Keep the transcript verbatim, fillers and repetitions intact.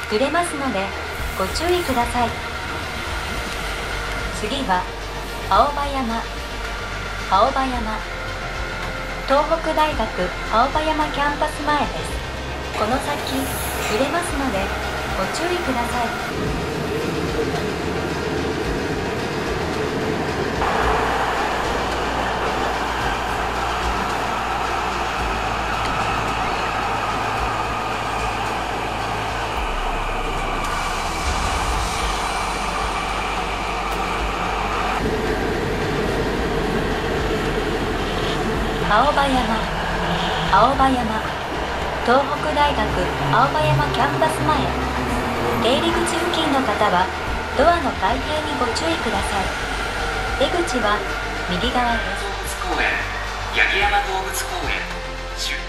揺れますのでご注意ください。次は青葉山青葉山東北大学青葉山キャンパス前です。この先揺れますのでご注意ください。青葉山青葉山東北大学青葉山キャンパス前、出入り口付近の方はドアの開閉にご注意ください。出口は右側です。 動物公園八木山動物公園出